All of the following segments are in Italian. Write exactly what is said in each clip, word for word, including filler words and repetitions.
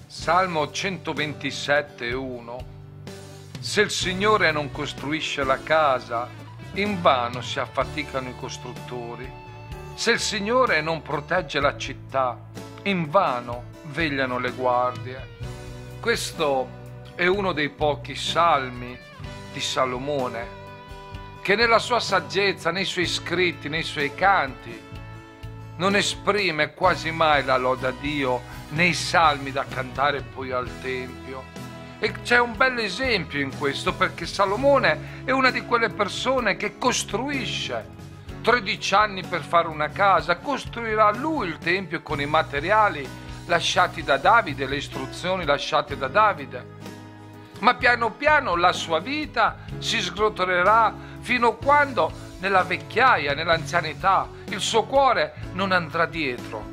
Salmo centoventisette uno. Se il Signore non costruisce la casa, invano si affaticano i costruttori. Se il Signore non protegge la città, invano vegliano le guardie. Questo è uno dei pochi salmi di Salomone che nella sua saggezza, nei suoi scritti, nei suoi canti, non esprime quasi mai la lode a Dio nei salmi da cantare poi al Tempio. E c'è un bel esempio in questo, perché Salomone è una di quelle persone che costruisce tredici anni per fare una casa, costruirà lui il Tempio con i materiali lasciati da Davide, le istruzioni lasciate da Davide. Ma piano piano la sua vita si sgrotolerà fino a quando nella vecchiaia, nell'anzianità, il suo cuore non andrà dietro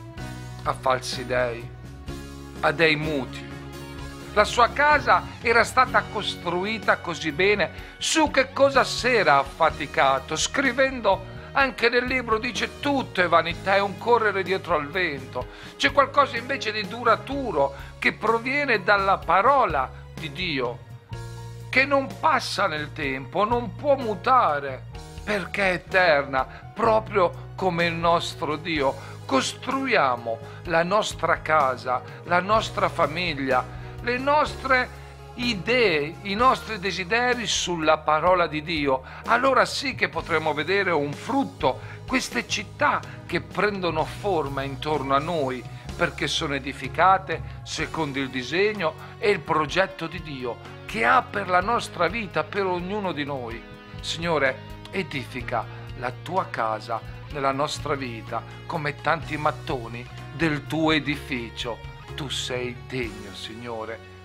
a falsi dei, a dei muti. La sua casa era stata costruita così bene, su che cosa si era affaticato? Scrivendo anche nel libro dice: tutto è vanità, è un correre dietro al vento. C'è qualcosa invece di duraturo che proviene dalla parola di Dio, che non passa nel tempo, non può mutare, perché è eterna, proprio come il nostro Dio. Costruiamo la nostra casa, la nostra famiglia, le nostre idee, i nostri desideri sulla parola di Dio. Allora sì che potremo vedere un frutto, queste città che prendono forma intorno a noi, perché sono edificate secondo il disegno e il progetto di Dio che ha per la nostra vita, per ognuno di noi. Signore, edifica la tua casa nella nostra vita come tanti mattoni del tuo edificio. Tu sei degno, Signore,